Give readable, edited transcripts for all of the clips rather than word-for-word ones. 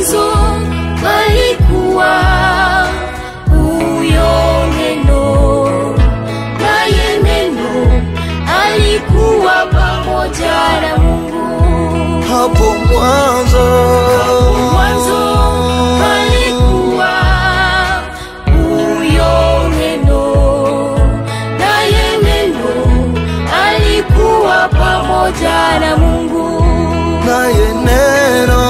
mwanzo alikuwa huyo neno, naye neno alikuwa pamoja na Mungu. Hapo mwanzo alikuwa huyo neno, naye neno alikuwa pamoja na Mungu. Naye neno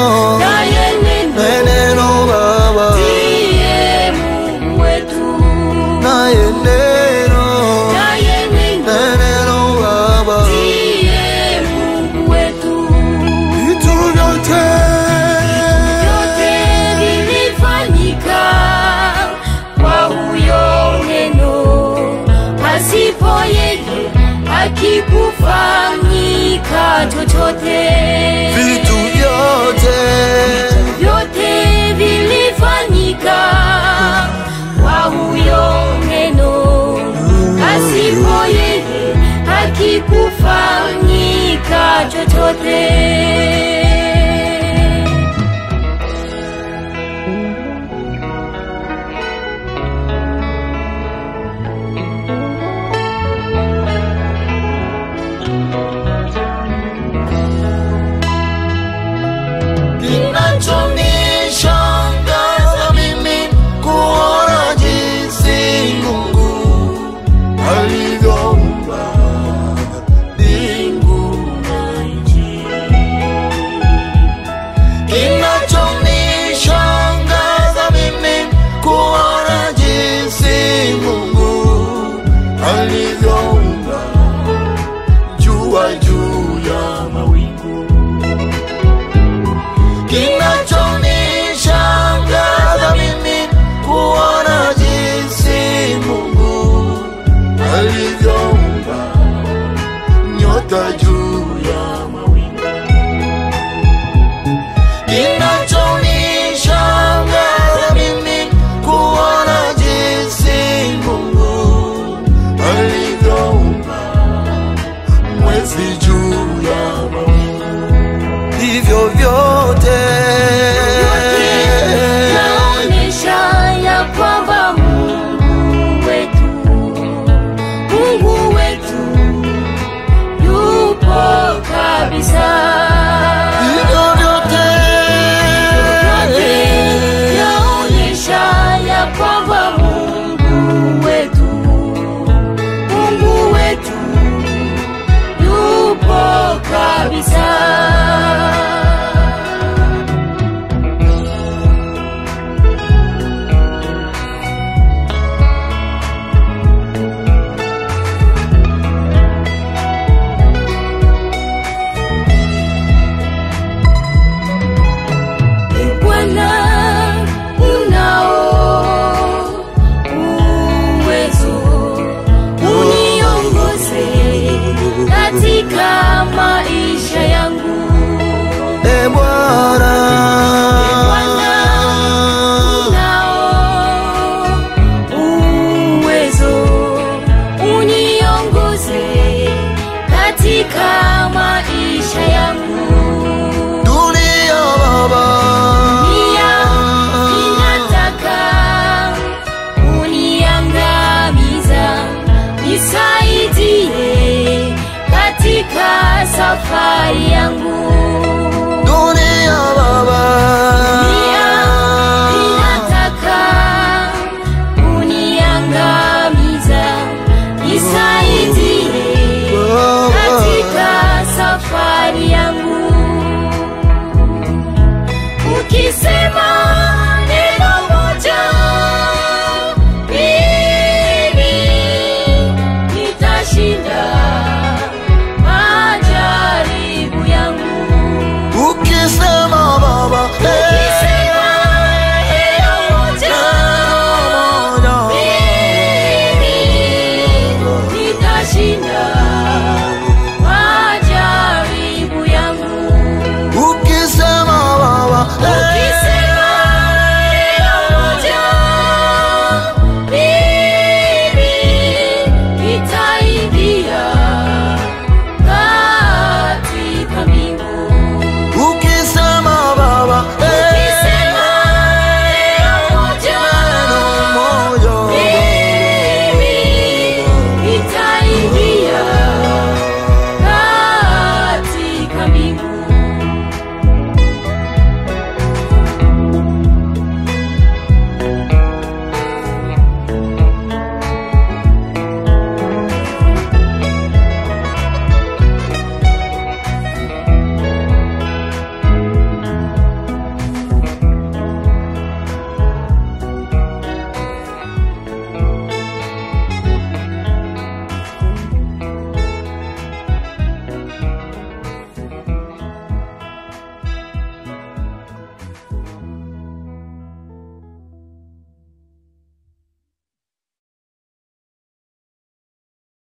Baba ndiye Mungu wetu. Naye neno Baba ndiye Mungu wetu. Vitu vyote vilifanyika kwa huyo neno, pasipo yeye hakikufanyika chochote. Vitu vyote vilifanyika kwa huyo neno, pasipo yeye hakikufanyika chochote. Kinachonishangaza mimi kuona jinsi Mungu alivyoumba mbingu na nchi. Kinachonishangaza mimi kuona jinsi Mungu alivyoumba jua juu ya mawingu. Kinachonishangaza mimi kuona jinsi Mungu alivyoumba nyota juu ya mawingu. Kinachonishangaza mimi kuona jinsi Mungu alivyoumba mwezi juu ya mawingu. Hivyo vyote naonesha ya kwamba Mungu wetu yupo kabisa. Hivyo vyote naonesha ya kwamba Mungu wetu yupo kabisa. Katika maisha yangu, Bwana, unao uwezo, uniongoze katika maisha yangu. Dunia Baba, inataka uniangamiza, nisaidie katika safari yangu. Dunia Baba, inataka uniangamiza, nisaidie katika safari yangu. Ukisema